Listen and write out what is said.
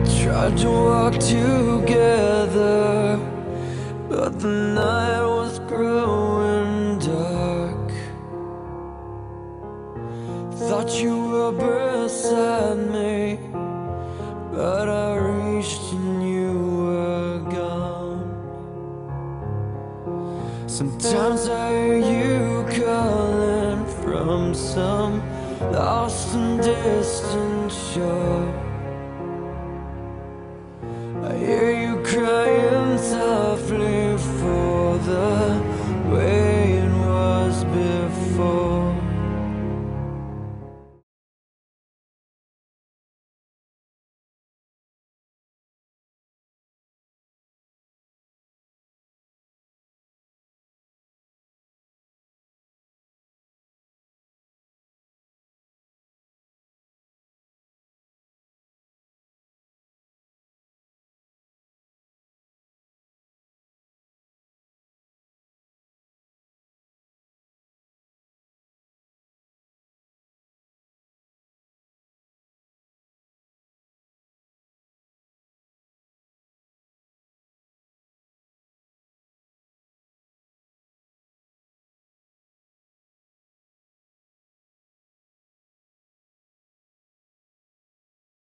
Tried to walk together, but the night was growing dark. Thought you were beside me, but I reached and you were gone. Sometimes I hear you calling from some lost and distant shore.